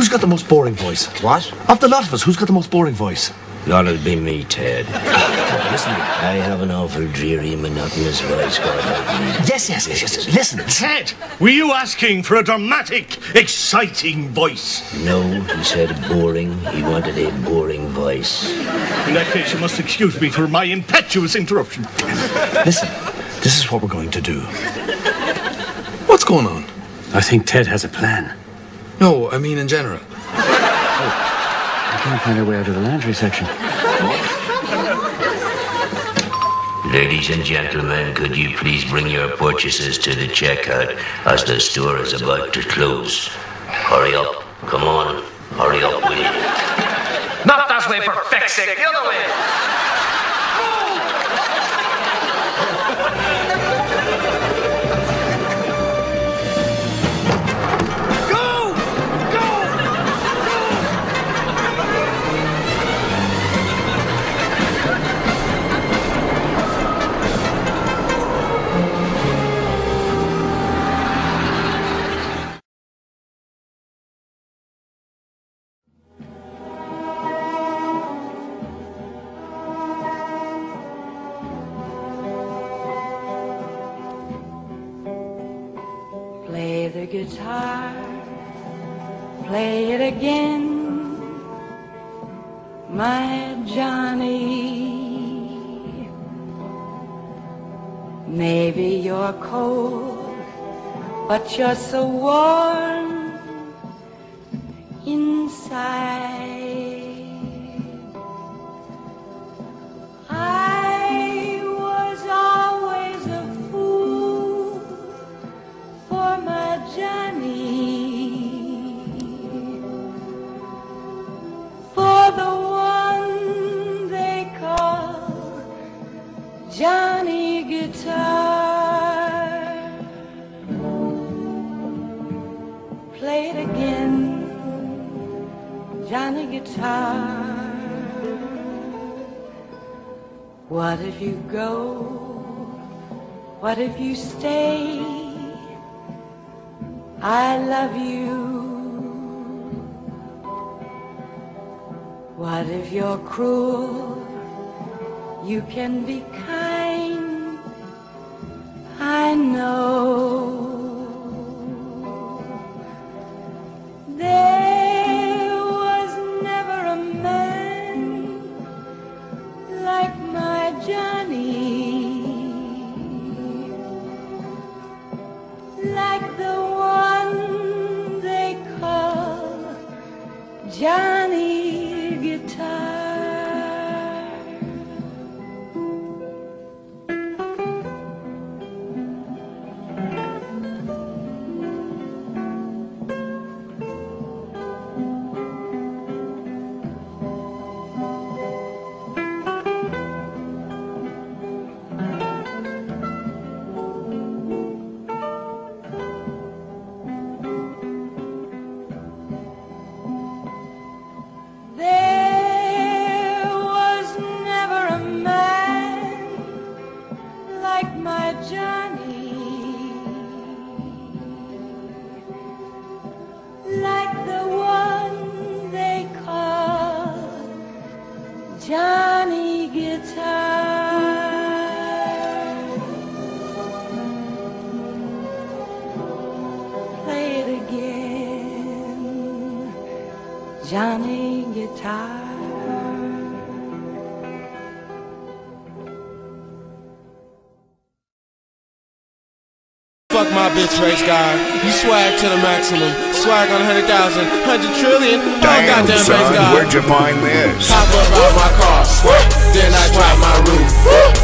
Who's got the most boring voice? What? Of the lot of us, who's got the most boring voice? That'll be me, Ted. Listen to me. I have an awful dreary, monotonous voice, God help me. Yes. Listen. Ted, were you asking for a dramatic, exciting voice? No, he said boring. He wanted a boring voice. In that case, you must excuse me for my impetuous interruption. Listen, this is what we're going to do. What's going on? I think Ted has a plan. No, I mean in general. I can't find our way out of the laundry section. Ladies and gentlemen, could you please bring your purchases to the checkout as the store is about to close? Hurry up. Come on. Hurry up, will you? Not that way, for feck's sake. The other way. Play the guitar, play it again, my Johnny. Maybe you're cold, but you're so warm inside. I was always a fool for my Johnny, for the one they call Johnny Guitar. Play it again, Johnny Guitar. What if you go? What if you stay? I love you. What if you're cruel? You can be kind, I know. There was never a man like my Johnny, like the one they call Johnny Guitar. There was never a man like my Johnny, like the one they call Johnny Guitar. Play it again, Johnny Guitar. Fuck my bitch race guy. You swag to the maximum. Swag on 100,000, 100 trillion. Oh, Damn, goddamn son, race guy. where'd you find this? Pop up out my car. Then I drop my roof.